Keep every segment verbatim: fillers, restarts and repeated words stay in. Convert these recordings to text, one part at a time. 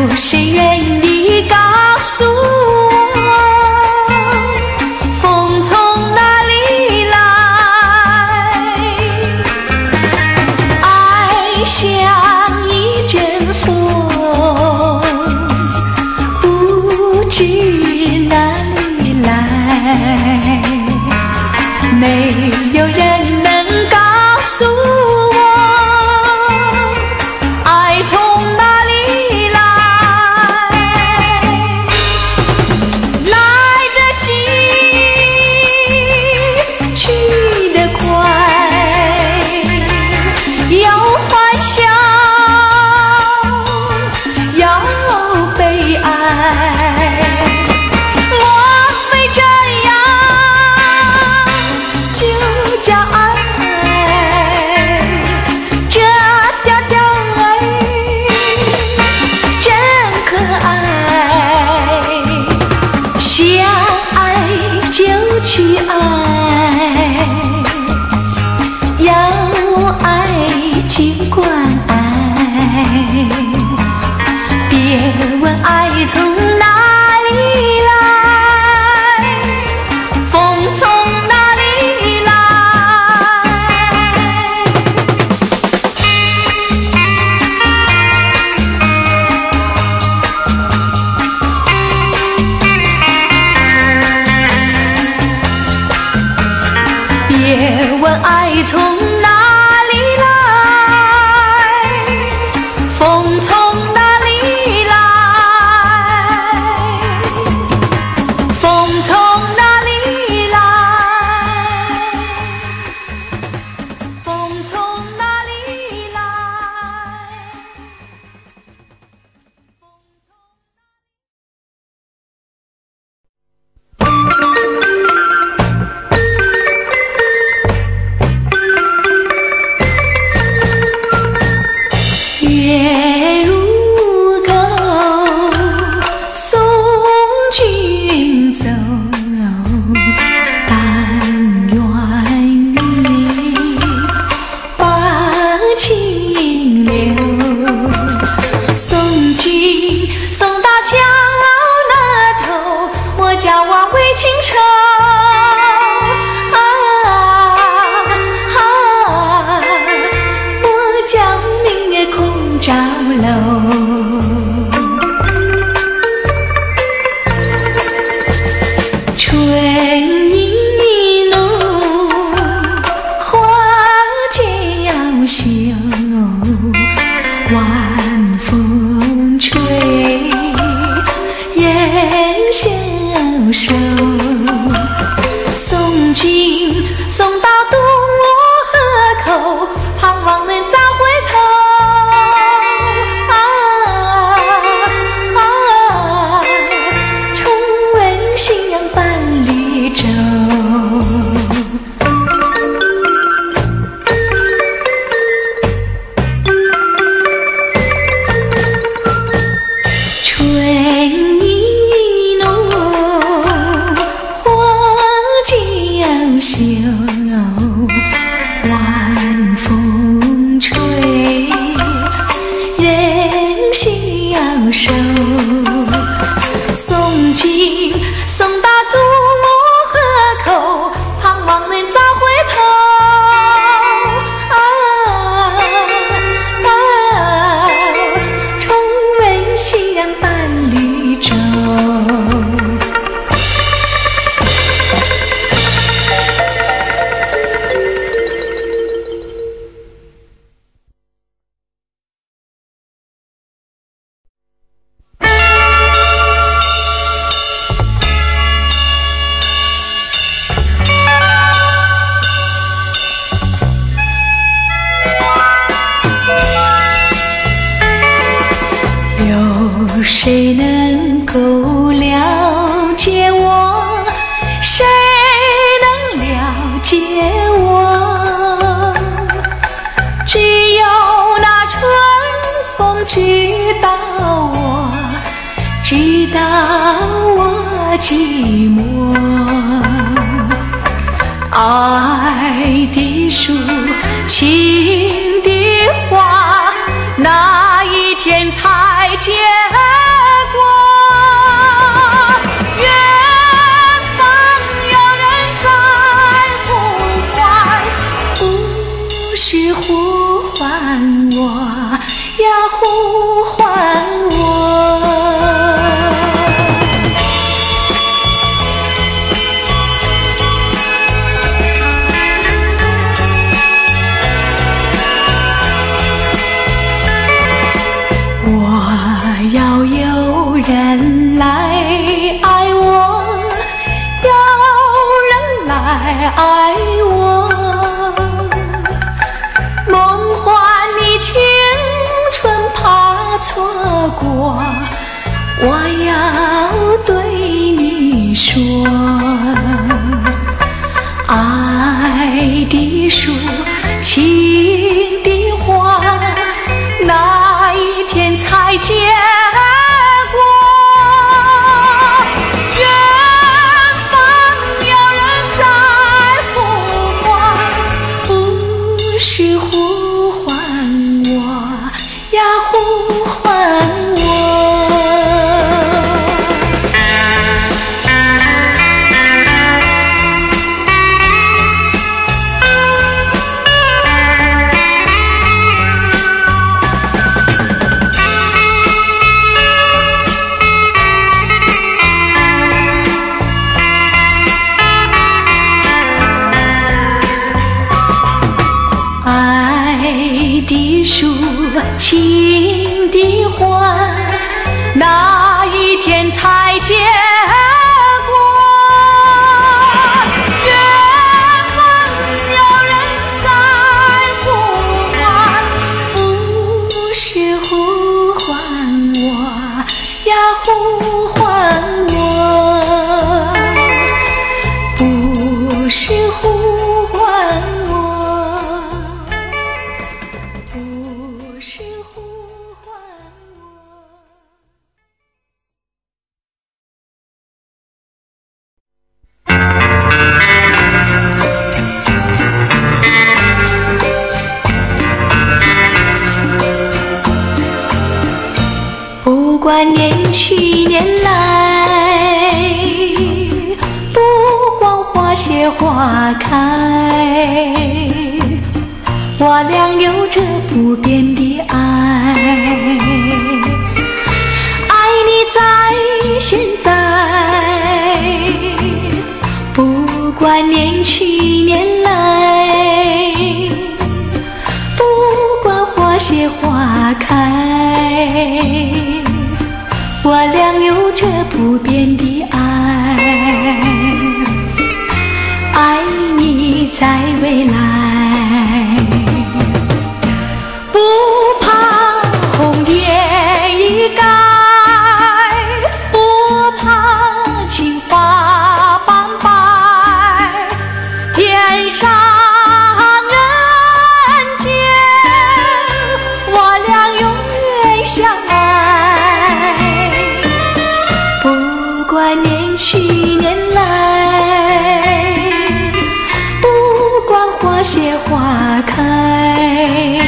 谁愿意告诉我，风从哪里来？爱像一阵风，不知哪里来，没有人能告诉我，爱从哪里来？来得及，去得快，要欢笑，要悲哀。莫非这样就叫爱？这调调儿真可爱，想爱就去爱，要爱尽管爱，别问爱从哪里来，风从哪里来。别问爱从哪里来，风从哪里来，风从哪里来，风从哪里来。月如钩，送君走，但愿你把情留。送君送到江那头，我将望为情愁。着楼，春意浓，花娇羞，晚风吹，人消瘦。送君送到渡河口，盼望能早回头。晚风吹，人消瘦。送君送到渡河口，盼望能早回头。啊啊，重温夕阳伴绿洲。有谁能够了解我？谁能了解我？只有那春风知道我，知道我寂寞。爱的树，情的花，那一天才见。 爱我，梦幻的青春怕错过，我要对你说，爱的树，情的花，那一天才结果。远方有人在呼唤，不是呼唤我呀，呼唤我。情的花，那一天才结果。远方有人在呼唤，不是呼唤我呀，呼唤我，不是呼唤我。是呼唤我。不管年去年来，不管花谢花开，我俩有着不变的爱，爱你在现在，不管年去年来，不管花谢花开，我俩有着不变的爱，爱你在未来。不怕红叶已改，不怕青发斑白，天上人间，我俩永远相爱。不管年去年来，不管花谢花开，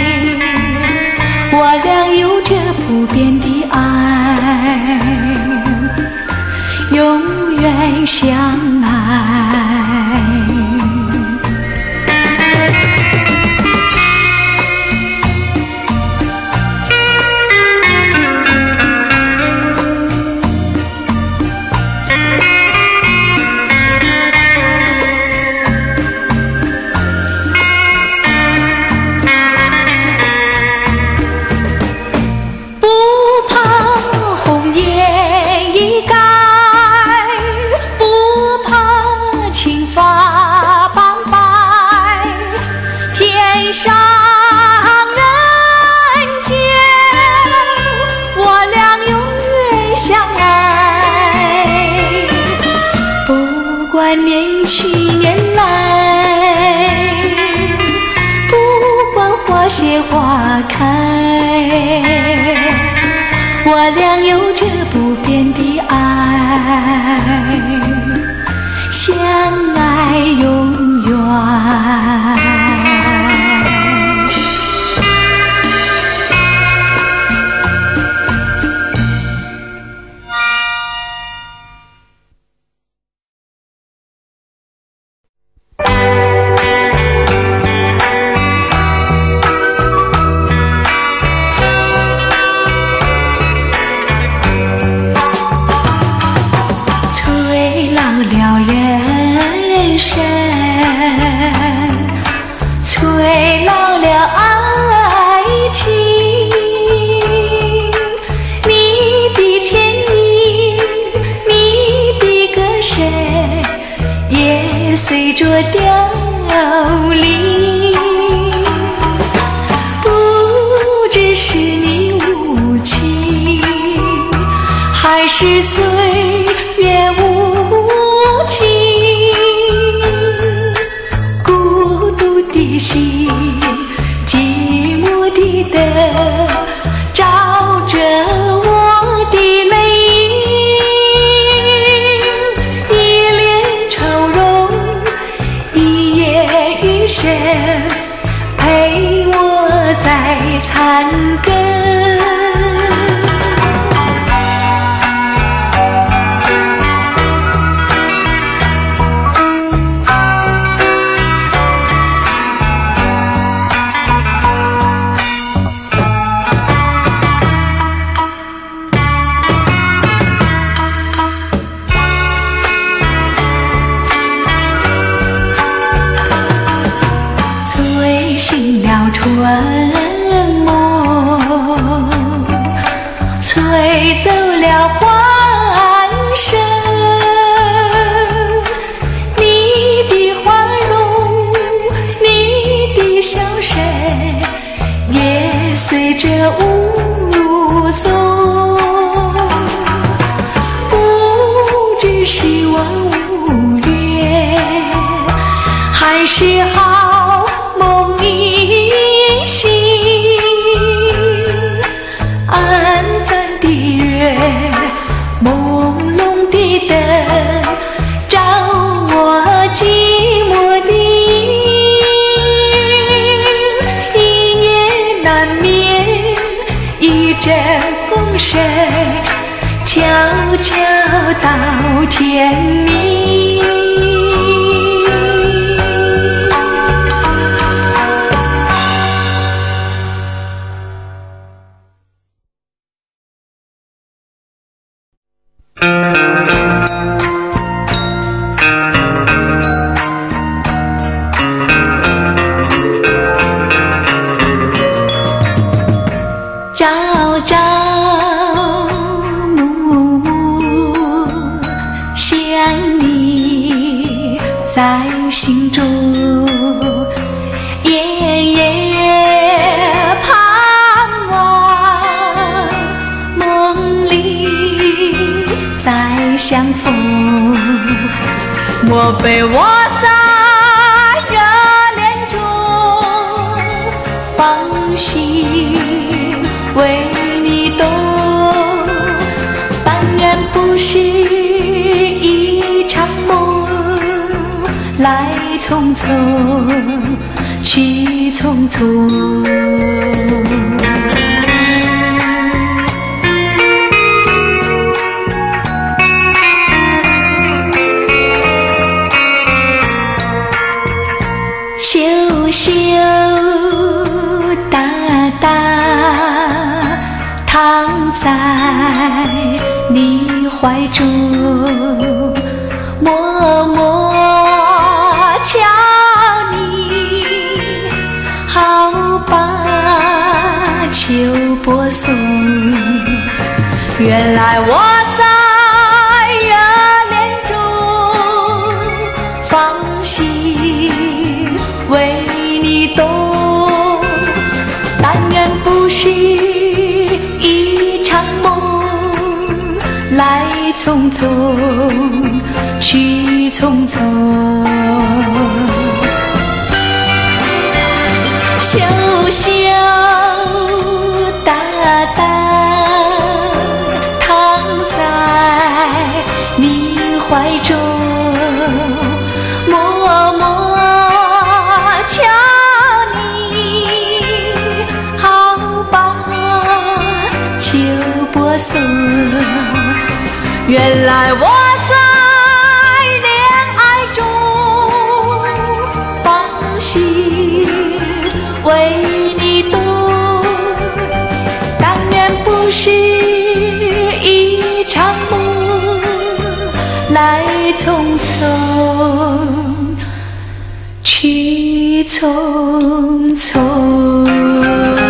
我俩有着不变的爱，永远相爱。年去年来，不管花谢花开，我俩有着不变的爱，相爱永远。吹凋零，不知是你无情，还是岁月无情。孤独的心，寂寞的灯，照着我的泪影，一脸愁容，一夜余生，陪我在残羹。醒了春梦，吹走了欢声。你的花容，你的笑声，也随着无踪。不知是我无缘，还是好梦一醒，暗淡的月，朦胧的灯，照我寂寞的影，一夜难眠，一阵风声，悄悄到天明。朝朝暮暮想你在心中，夜夜盼望，梦里再相逢。莫非我在热恋中放心为你动，但愿不是一场梦，来匆匆去匆匆。羞羞答答躺在你怀中，默默瞧你，好把秋波送。原来我在热恋中放心为你动，但愿不是一场梦，来匆匆去匆匆。羞羞答答躺在你怀中，默默瞧你，好把秋波送。原来我在恋爱中放心为你动，但愿不是一场梦，来匆匆去匆匆。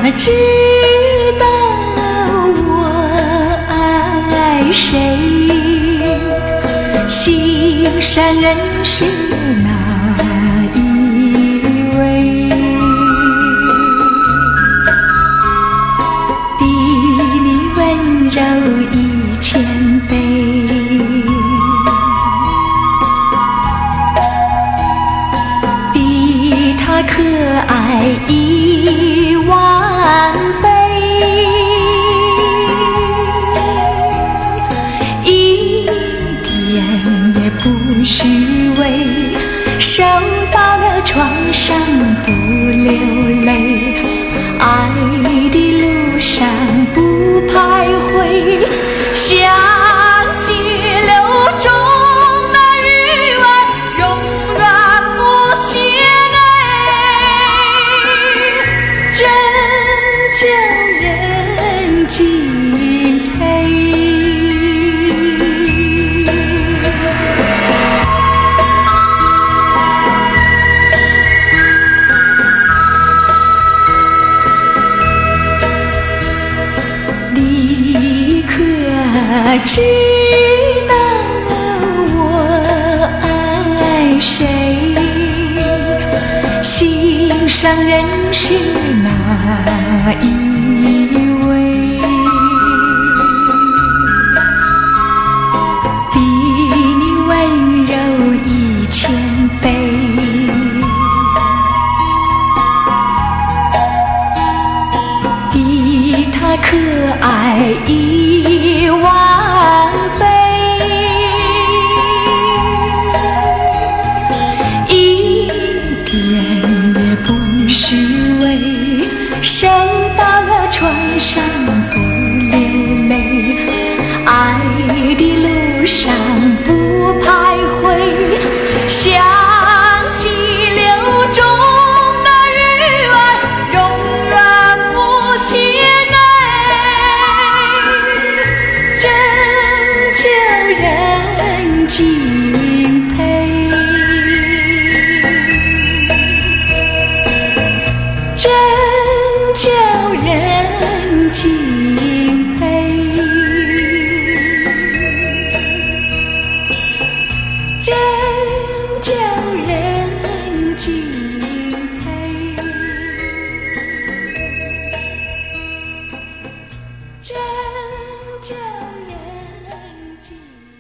知道我爱谁？心上人是哪一位？比你温柔一千倍，比他可爱一万倍，一点也不虚伪，受到了创伤不流泪，爱的路上不徘徊，像激流中的鱼儿永远不气馁，真叫人敬佩。知道我爱谁？心上人是哪一位？比你温柔一千倍，比他可爱一万倍，一点也不虚伪，受到了创伤不流泪，爱的路上不徘徊，像激流中的鱼儿永远不气馁，真叫人敬佩，真叫人敬佩，真叫人敬佩，真叫人敬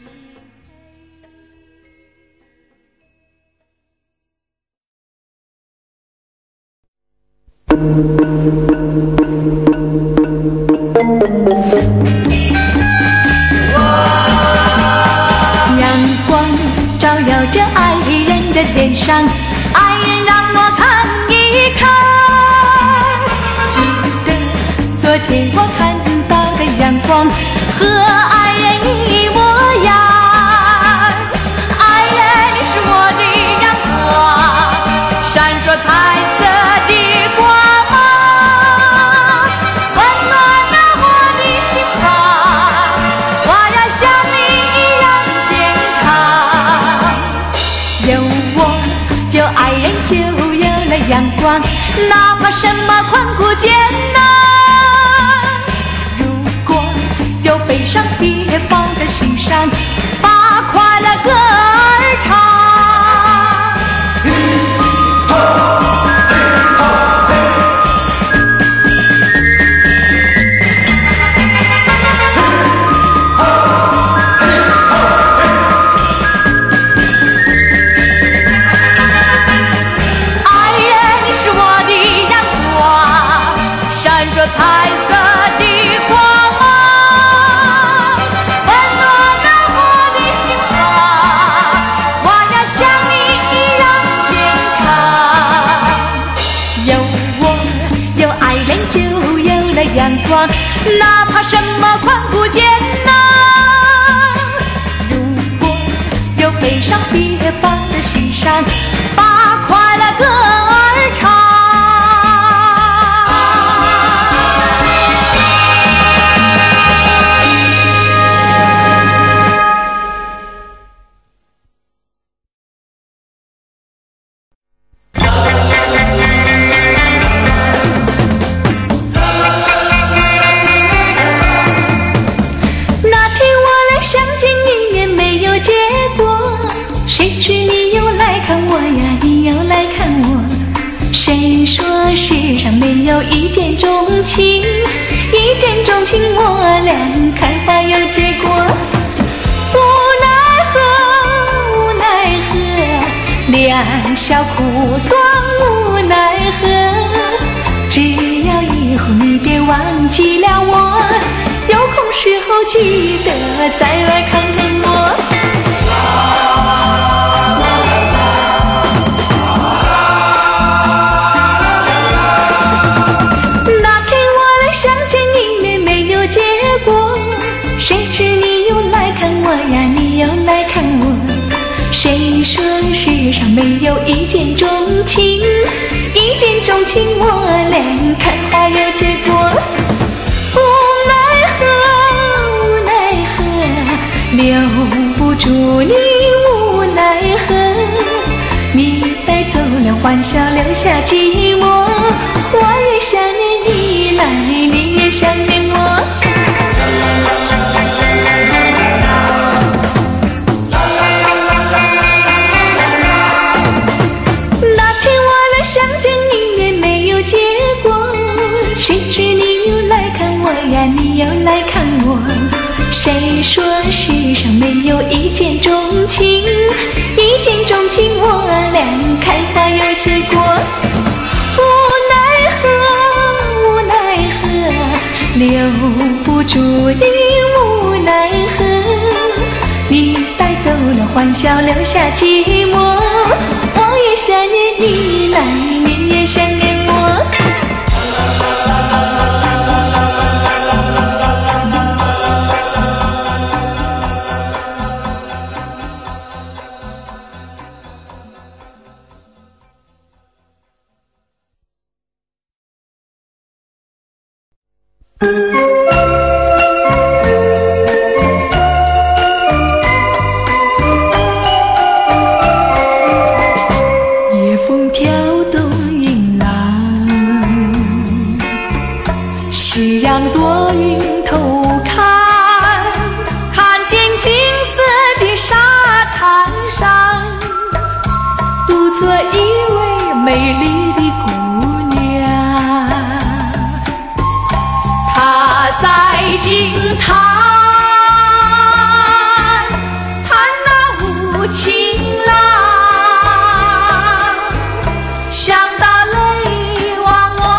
阳光照耀着爱人的脸上，爱人让我看一看，记得昨天我看到的阳光和爱人一模样，爱人是我的阳光，闪烁彩色的光芒，温暖了我的心房，我要像你一样健康。有我有爱人就有了阳光，哪怕什么困苦艰难，如果有悲伤别放在心上，把快乐歌儿唱。彩色的光芒，温暖了我的心房，我要像你一样健康。有我有爱人就有了阳光，哪怕什么困苦艰难，如果有悲伤别放在心上，把快乐歌儿唱。 笑苦短无奈何，只要以后你别忘记了我，有空时候记得再来看看我。那天我来相见一面没有结果，谁知你又来看我呀，你又来看我。谁说世上没有一见钟情，一见钟情我俩开花有结果。无奈何无奈何，留不住你无奈何，你带走了欢笑留下寂寞，我也想念你来，你也想念我。相见一面没有结果，谁知你又来看我呀，你又来看我。谁说世上没有一见钟情，一见钟情我俩开花有结果。无奈何无奈何，留不住你无奈何，你带走了欢笑留下寂寞，我也想念你来，你也想念我。夜风飘动银浪，夕阳躲云偷看，看见金色的沙滩上，独坐一位美丽的姑娘，她在惊叹叹那无情浪，想到泪汪汪，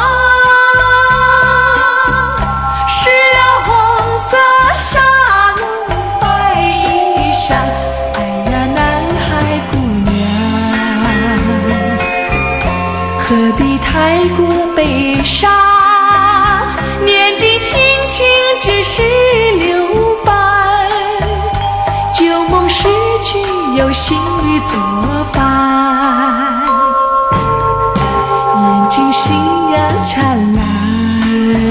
湿了红色纱笼白衣裳。哎呀，男孩姑娘，何必太过悲伤？年纪轻轻只是留伴，旧梦逝去有新侣作伴。眼睛星阳灿烂，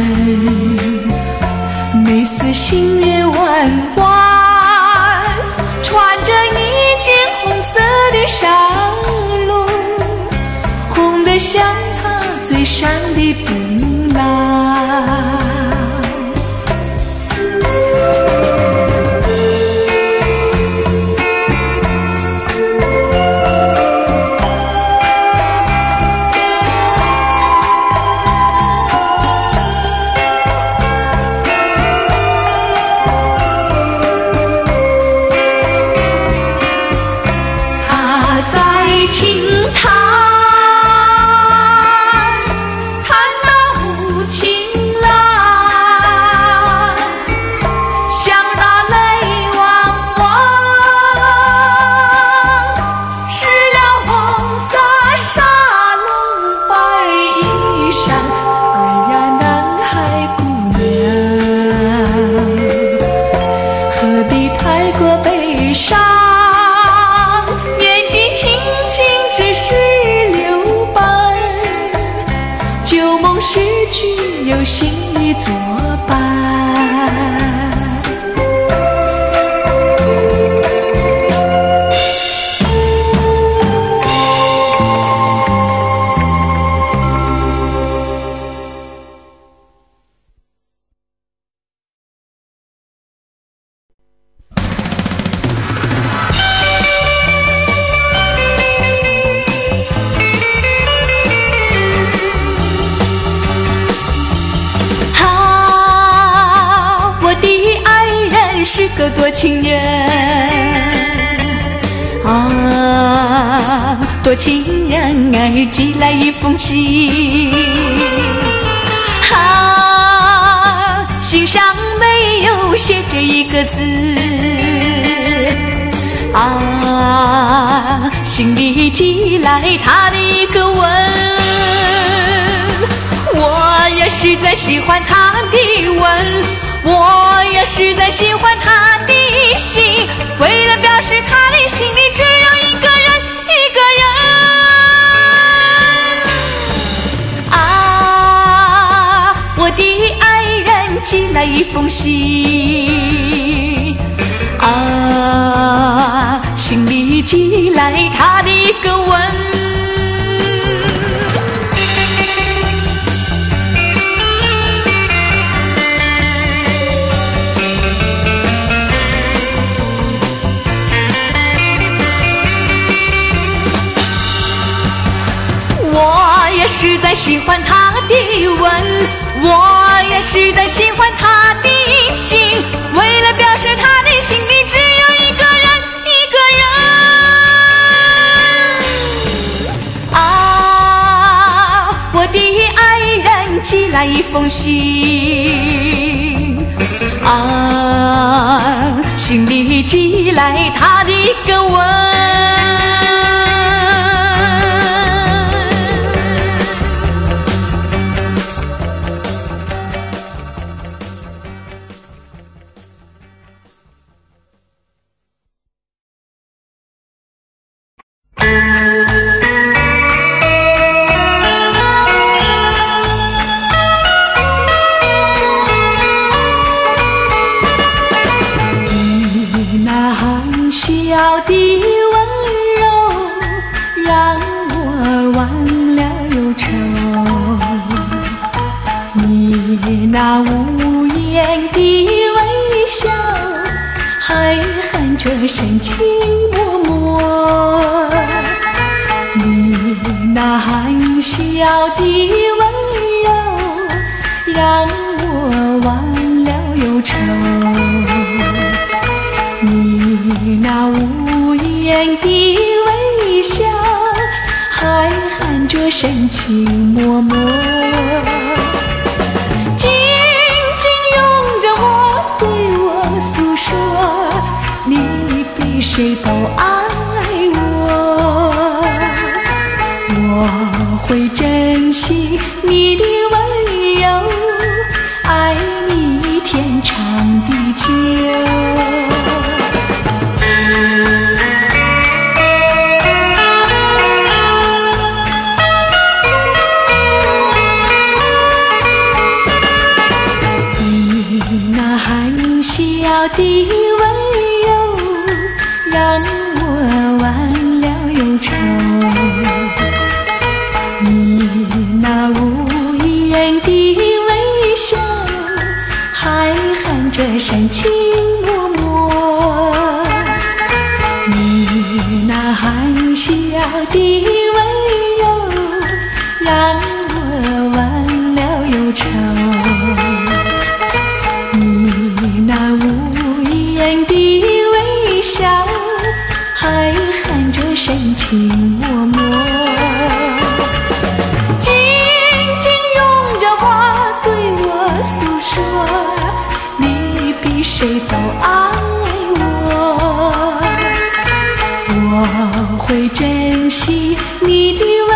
眉似新月弯弯，穿着一件红色的纱笼，红得像她嘴上的槟榔。轻叹叹那无情浪，想到泪汪汪，湿了红色纱笼白衣裳。哎呀，男孩姑娘，何必太过悲伤？旧梦逝去有新侣作伴。是个多情人啊， 多情人儿寄来一封信，啊，信上没有写着一个字，啊，信里寄来他的一个吻。我也实在喜欢他的吻，我也实在喜欢他的心，为了表示他的心里只有一个人，一个人。啊，我的爱人寄来一封信，啊，信里寄来他的一个吻。我也实在喜欢他的吻，我也实在喜欢他的心，为了表示他的心里只有一个人，一个人。啊，我的爱人寄来一封信，啊，信里寄来他的一个吻。小的温柔让我忘了忧愁，你那无言的微笑还含着深情脉脉，你那含笑的温柔让我忘了忧愁，你那无言的微笑还含着深情脉脉，紧紧拥着我对我诉说，你比谁都爱我，我会珍惜你的温柔，爱你天长地久。小的温柔让我忘了忧愁，你那无言的微笑还含着深情脉脉，你那含笑的温柔让我忘了忧愁，那无言的微笑还含着深情脉脉，紧紧拥着我对我诉说，你比谁都爱我，我会珍惜你的温